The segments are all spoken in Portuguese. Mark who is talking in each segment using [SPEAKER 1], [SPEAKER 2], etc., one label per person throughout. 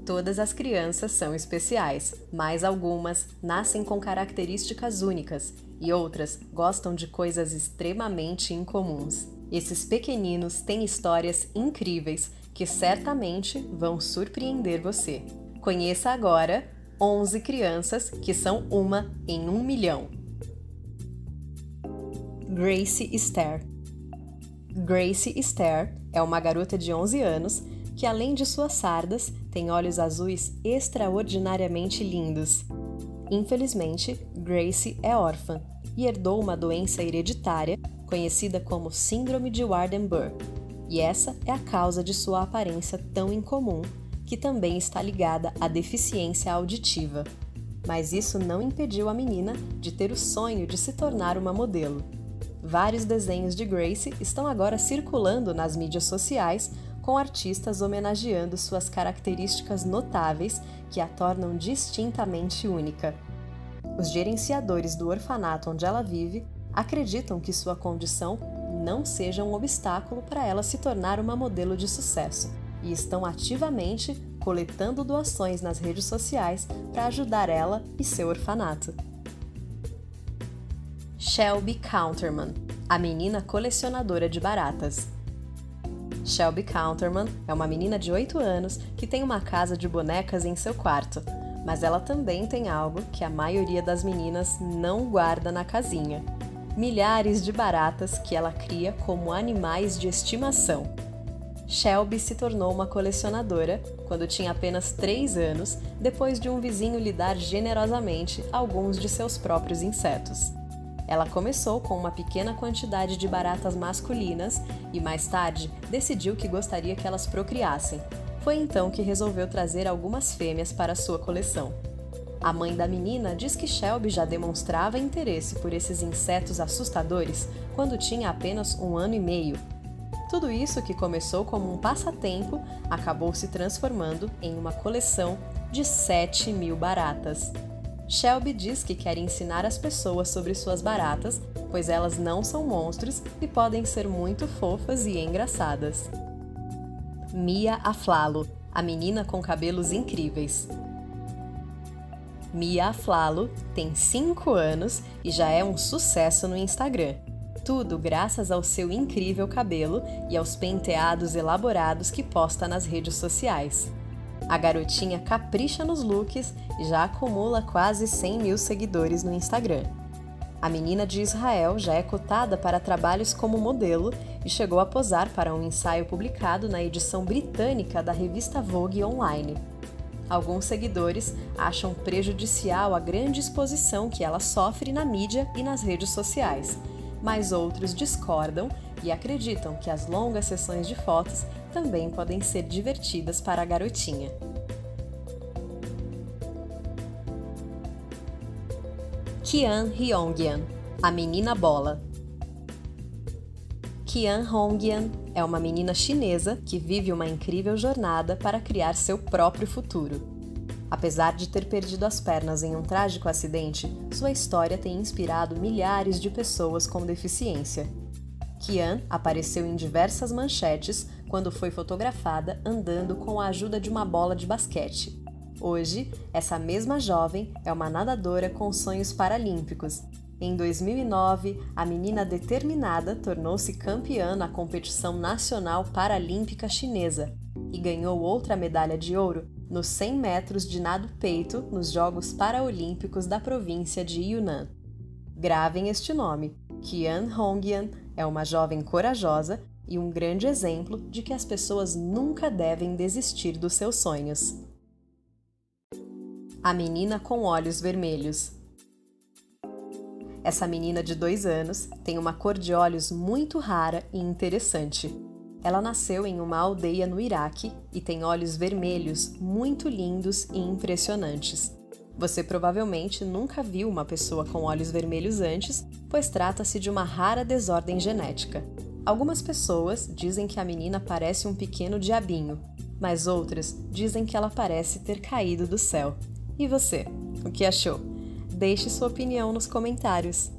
[SPEAKER 1] Todas as crianças são especiais, mas algumas nascem com características únicas e outras gostam de coisas extremamente incomuns. Esses pequeninos têm histórias incríveis que certamente vão surpreender você. Conheça agora 11 crianças que são uma em 1 milhão. Grace Esther. Grace Esther é uma garota de 11 anos que, além de suas sardas, tem olhos azuis extraordinariamente lindos. Infelizmente, Grace é órfã e herdou uma doença hereditária conhecida como Síndrome de Waardenburg, e essa é a causa de sua aparência tão incomum, que também está ligada à deficiência auditiva. Mas isso não impediu a menina de ter o sonho de se tornar uma modelo. Vários desenhos de Grace estão agora circulando nas mídias sociais, com artistas homenageando suas características notáveis que a tornam distintamente única. Os gerenciadores do orfanato onde ela vive acreditam que sua condição não seja um obstáculo para ela se tornar uma modelo de sucesso e estão ativamente coletando doações nas redes sociais para ajudar ela e seu orfanato. Shelby Counterman, a menina colecionadora de baratas. Shelby Counterman é uma menina de 8 anos que tem uma casa de bonecas em seu quarto, mas ela também tem algo que a maioria das meninas não guarda na casinha: milhares de baratas que ela cria como animais de estimação. Shelby se tornou uma colecionadora quando tinha apenas 3 anos, depois de um vizinho lhe dar generosamente alguns de seus próprios insetos. Ela começou com uma pequena quantidade de baratas masculinas e mais tarde decidiu que gostaria que elas procriassem. Foi então que resolveu trazer algumas fêmeas para sua coleção. A mãe da menina diz que Shelby já demonstrava interesse por esses insetos assustadores quando tinha apenas 1 ano e meio. Tudo isso, que começou como um passatempo, acabou se transformando em uma coleção de 7.000 baratas. Shelby diz que quer ensinar as pessoas sobre suas baratas, pois elas não são monstros e podem ser muito fofas e engraçadas. Mia Aflalo, a menina com cabelos incríveis. Mia Aflalo tem 5 anos e já é um sucesso no Instagram. Tudo graças ao seu incrível cabelo e aos penteados elaborados que posta nas redes sociais. A garotinha capricha nos looks e já acumula quase 100.000 seguidores no Instagram. A menina de Israel já é cotada para trabalhos como modelo e chegou a posar para um ensaio publicado na edição britânica da revista Vogue Online. Alguns seguidores acham prejudicial a grande exposição que ela sofre na mídia e nas redes sociais, mas outros discordam e acreditam que as longas sessões de fotos também podem ser divertidas para a garotinha. Kian Hongyan, a menina bola. Kian Hongyan é uma menina chinesa que vive uma incrível jornada para criar seu próprio futuro. Apesar de ter perdido as pernas em um trágico acidente, sua história tem inspirado milhares de pessoas com deficiência. Kian apareceu em diversas manchetes quando foi fotografada andando com a ajuda de uma bola de basquete. Hoje, essa mesma jovem é uma nadadora com sonhos paralímpicos. Em 2009, a menina determinada tornou-se campeã na competição nacional paralímpica chinesa e ganhou outra medalha de ouro nos 100 metros de nado peito nos Jogos Paraolímpicos da província de Yunnan. Gravem este nome: Kian Hongyan é uma jovem corajosa e um grande exemplo de que as pessoas nunca devem desistir dos seus sonhos. A menina com olhos vermelhos. Essa menina de 2 anos tem uma cor de olhos muito rara e interessante. Ela nasceu em uma aldeia no Iraque e tem olhos vermelhos muito lindos e impressionantes. Você provavelmente nunca viu uma pessoa com olhos vermelhos antes, pois trata-se de uma rara desordem genética. Algumas pessoas dizem que a menina parece um pequeno diabinho, mas outras dizem que ela parece ter caído do céu. E você, o que achou? Deixe sua opinião nos comentários.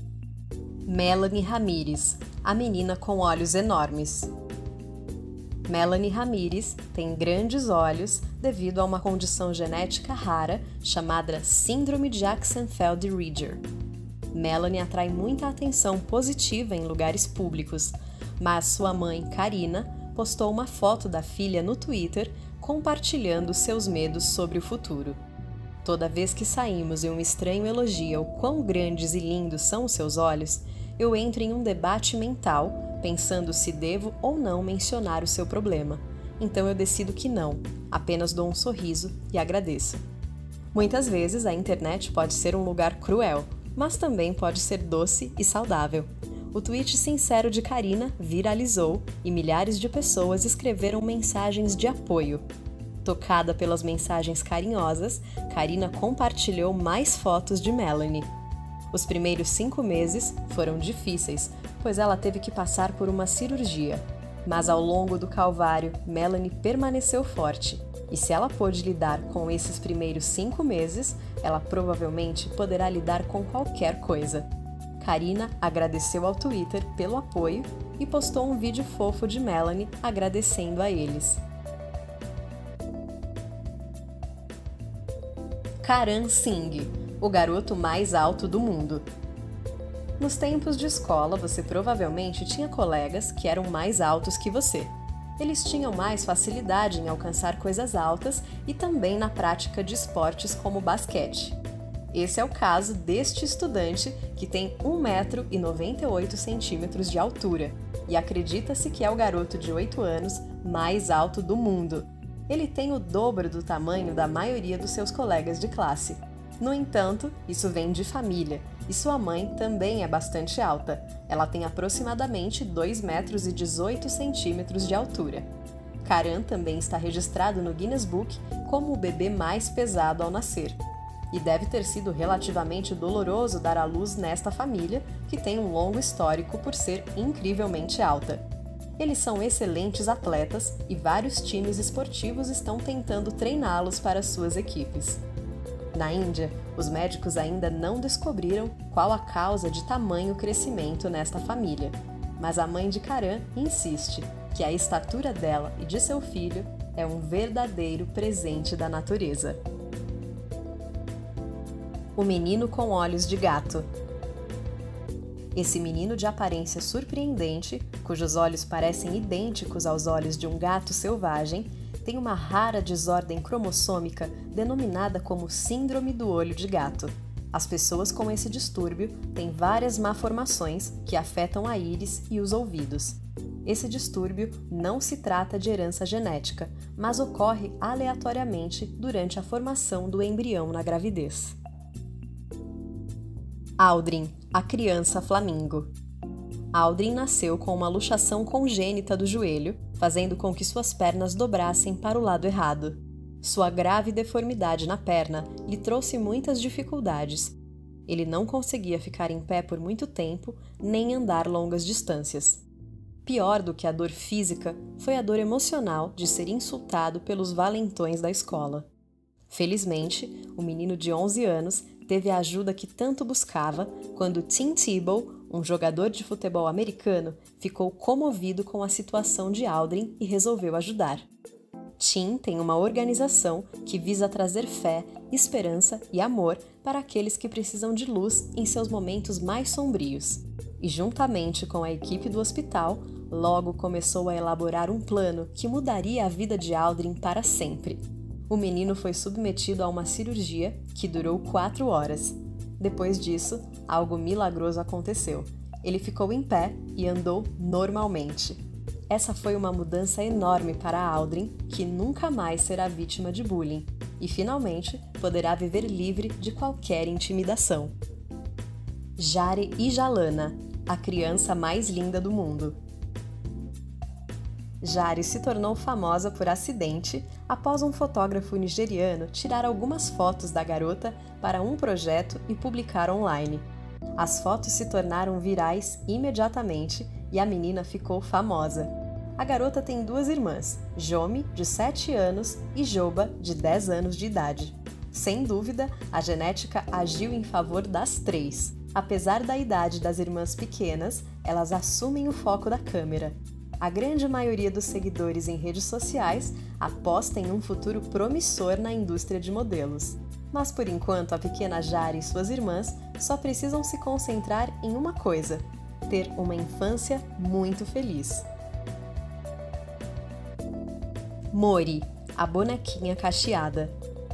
[SPEAKER 1] Melanie Ramirez, a menina com olhos enormes. Melanie Ramirez tem grandes olhos devido a uma condição genética rara chamada Síndrome de Axenfeld-Rieger. Melanie atrai muita atenção positiva em lugares públicos, mas sua mãe, Karina, postou uma foto da filha no Twitter compartilhando seus medos sobre o futuro. Toda vez que saímos e um estranho elogia o quão grandes e lindos são os seus olhos, eu entro em um debate mental, pensando se devo ou não mencionar o seu problema. Então eu decido que não, apenas dou um sorriso e agradeço. Muitas vezes a internet pode ser um lugar cruel, mas também pode ser doce e saudável. O tweet sincero de Karina viralizou e milhares de pessoas escreveram mensagens de apoio. Tocada pelas mensagens carinhosas, Karina compartilhou mais fotos de Melanie. Os primeiros 5 meses foram difíceis, pois ela teve que passar por uma cirurgia. Mas ao longo do calvário, Melanie permaneceu forte. E se ela pôde lidar com esses primeiros 5 meses, ela provavelmente poderá lidar com qualquer coisa. Karina agradeceu ao Twitter pelo apoio e postou um vídeo fofo de Melanie agradecendo a eles. Karan Singh, o garoto mais alto do mundo. Nos tempos de escola, você provavelmente tinha colegas que eram mais altos que você. Eles tinham mais facilidade em alcançar coisas altas e também na prática de esportes como basquete. Esse é o caso deste estudante que tem 1,98 m de altura e acredita-se que é o garoto de 8 anos mais alto do mundo. Ele tem o dobro do tamanho da maioria dos seus colegas de classe. No entanto, isso vem de família, e sua mãe também é bastante alta. Ela tem aproximadamente 2,18 m de altura. Karan também está registrado no Guinness Book como o bebê mais pesado ao nascer. E deve ter sido relativamente doloroso dar à luz nesta família, que tem um longo histórico por ser incrivelmente alta. Eles são excelentes atletas e vários times esportivos estão tentando treiná-los para suas equipes. Na Índia, os médicos ainda não descobriram qual a causa de tamanho crescimento nesta família, mas a mãe de Karan insiste que a estatura dela e de seu filho é um verdadeiro presente da natureza. O menino com olhos de gato. Esse menino de aparência surpreendente, cujos olhos parecem idênticos aos olhos de um gato selvagem, tem uma rara desordem cromossômica denominada como Síndrome do Olho de Gato. As pessoas com esse distúrbio têm várias malformações que afetam a íris e os ouvidos. Esse distúrbio não se trata de herança genética, mas ocorre aleatoriamente durante a formação do embrião na gravidez. Aldrin, a criança flamingo. Aldrin nasceu com uma luxação congênita do joelho, fazendo com que suas pernas dobrassem para o lado errado. Sua grave deformidade na perna lhe trouxe muitas dificuldades. Ele não conseguia ficar em pé por muito tempo, nem andar longas distâncias. Pior do que a dor física foi a dor emocional de ser insultado pelos valentões da escola. Felizmente, o menino de 11 anos teve a ajuda que tanto buscava quando Tim Tebow, um jogador de futebol americano, ficou comovido com a situação de Aldrin e resolveu ajudar. Tim tem uma organização que visa trazer fé, esperança e amor para aqueles que precisam de luz em seus momentos mais sombrios. E juntamente com a equipe do hospital, logo começou a elaborar um plano que mudaria a vida de Aldrin para sempre. O menino foi submetido a uma cirurgia que durou 4 horas. Depois disso, algo milagroso aconteceu. Ele ficou em pé e andou normalmente. Essa foi uma mudança enorme para Aldrin, que nunca mais será vítima de bullying e, finalmente, poderá viver livre de qualquer intimidação. Jare Ijalana, a criança mais linda do mundo. Jare se tornou famosa por acidente após um fotógrafo nigeriano tirar algumas fotos da garota para um projeto e publicar online. As fotos se tornaram virais imediatamente e a menina ficou famosa. A garota tem 2 irmãs, Jomi, de 7 anos, e Joba, de 10 anos de idade. Sem dúvida, a genética agiu em favor das 3. Apesar da idade das irmãs pequenas, elas assumem o foco da câmera. A grande maioria dos seguidores em redes sociais aposta em um futuro promissor na indústria de modelos. Mas por enquanto, a pequena Jari e suas irmãs só precisam se concentrar em uma coisa: ter uma infância muito feliz. Mori, a bonequinha cacheada.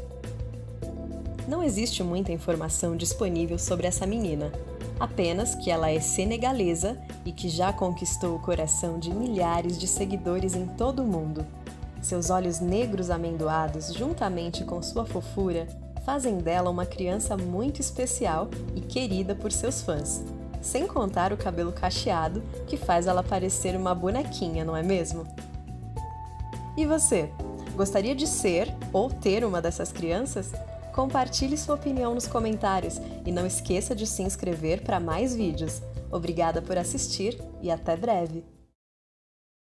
[SPEAKER 1] Não existe muita informação disponível sobre essa menina, apenas que ela é senegalesa e que já conquistou o coração de milhares de seguidores em todo o mundo. Seus olhos negros amendoados, juntamente com sua fofura, fazem dela uma criança muito especial e querida por seus fãs. Sem contar o cabelo cacheado, que faz ela parecer uma bonequinha, não é mesmo? E você? Gostaria de ser ou ter uma dessas crianças? Compartilhe sua opinião nos comentários e não esqueça de se inscrever para mais vídeos. Obrigada por assistir e até breve!